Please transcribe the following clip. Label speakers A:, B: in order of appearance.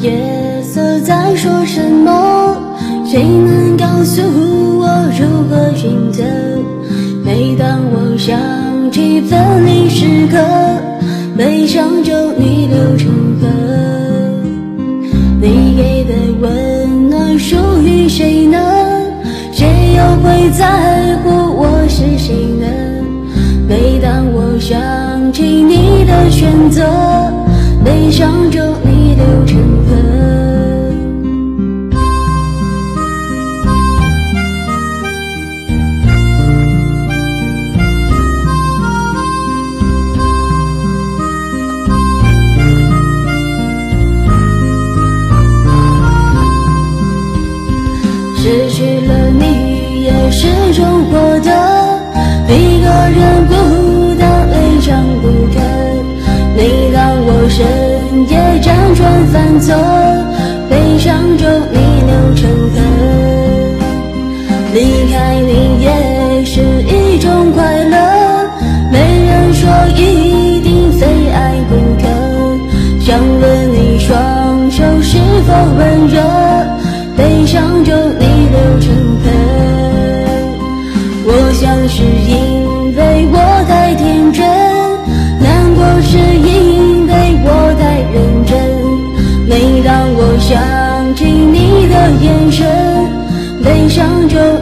A: 夜色在说什么？谁能告诉我如何选择？每当我想起分离时刻，悲伤就逆流成河。你给的温暖属于谁呢？谁又会在乎我是谁呢？每当我想起你的选择，悲伤就逆流成河。失去了你也始终活得一个人孤单悲伤不肯。每当我深夜辗转反侧，悲伤就逆流成河。离开你也是一种快乐，没人说一定非爱不可。想问你双手是否温热，悲伤就逆流成河。我想是因为我太天真，难过是因为我太认真。每当我想起你的眼神，悲伤就